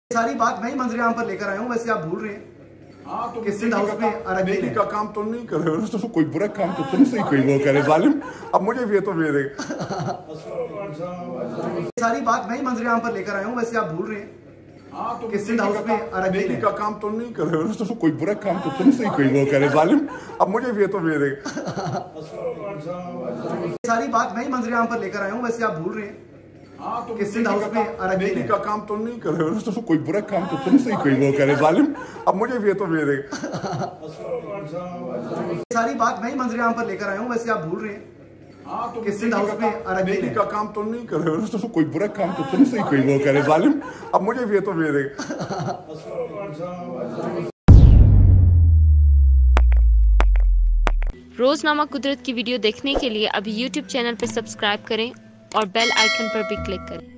सारी बात मैं ही मंजर आम पर लेकर आया हूँ, वैसे आप भूल रहे हैं। हाँ तो सिंध हाउस में अरबी का काम तो नहीं कर रहे हो, तो कोई बुरा काम तो तुमसे ही कोई वो करे जालिम। अब मुझे भी तो मेरे सारी बात मैं ही मंजर आम पर लेकर आया हूँ, वैसे आप भूल रहे हैं। हाँ तो सिंध हाउस में अरबी का काम तो नहीं कर रहे हो, तो कोई बुरा काम तो तुमसे ही कोई वो करे जालिम। अब मुझे भी तो मेरे सारी बात मैं ही मंजर आम पर लेकर आया हूँ, वैसे आप भूल रहे हैं। हाँ तो सिंध हाउस में अरबी का काम तो नहीं कर रहे हो, तो कोई बुरा काम तो तुमसे ही कोई वो करे जालिम। अब मुझे भी तो मेरे सारी बात मैं ही मंजर आम पर लेकर आया हूँ, वैसे आप भूल रहे हैं। हाँ तो सिंध हाउस में अरबी का काम तो नहीं कर रहे हो, तो कोई बुरा काम तो तुमसे ही कोई वो करे जालिम। अब मुझे भी तो मेरे रोजनामा कुदरत की वीडियो देखने के लिए अभी YouTube चैनल पर सब्सक्राइब करें और बेल आइकन पर भी क्लिक करें।